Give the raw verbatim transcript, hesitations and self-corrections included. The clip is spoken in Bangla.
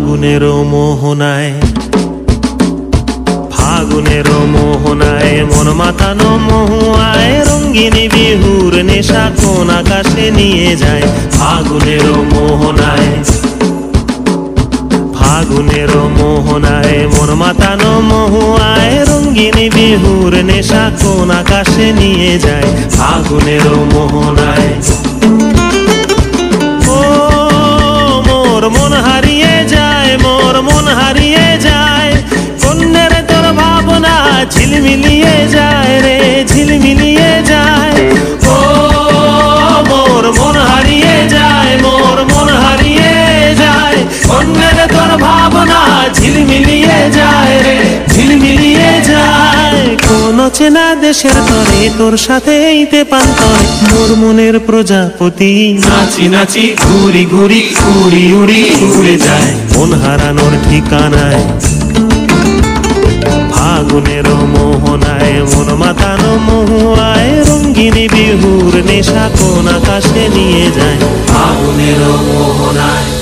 ফাগুনের মোহনায় ফাগুনের মোহনায় মন মাতানো মহুয়ায় রঙ্গিনী বিহুর নেশা কোন আকাশে নিয়ে যায়। ফাগুনের মোহনায় ফাগুনের মোহনায় মন মাতানো মহুয়ায় রঙ্গিনী বিহুর নেশা কোন আকাশে নিয়ে যায়। ফাগুনের মোহনায় ও মোর মন হারিয়ে যায়, মোর মন হারিয়ে যায়, কন্যের তোর ভাবনা ঝিলমিলিয়ে যায় রে, ঝিলমিলিয়ে যায়। ও মোর মন হারিয়ে যায়, মোর মন হারিয়ে যায়, কন্যের তোর ভাবনা ঝিলমিলিয়ে যায় রে, ঝিলমিলিয়ে যায়। কোন চেনা দেশের তরে তোর সাথে এইতে পান্তরে মোর মনের প্রজাপতি নাচি নাচি ঘুরি ঘুরি উড়ি উড়ি উড়ে যায় মন হারানোর ঠিকানায়। ফাগুনের মোহনায় মন মাতানো মহুয়ায় রঙ্গিনী বিহুর নেশা কোন আকাশে নিয়ে যায়। ফাগুনের মোহনায়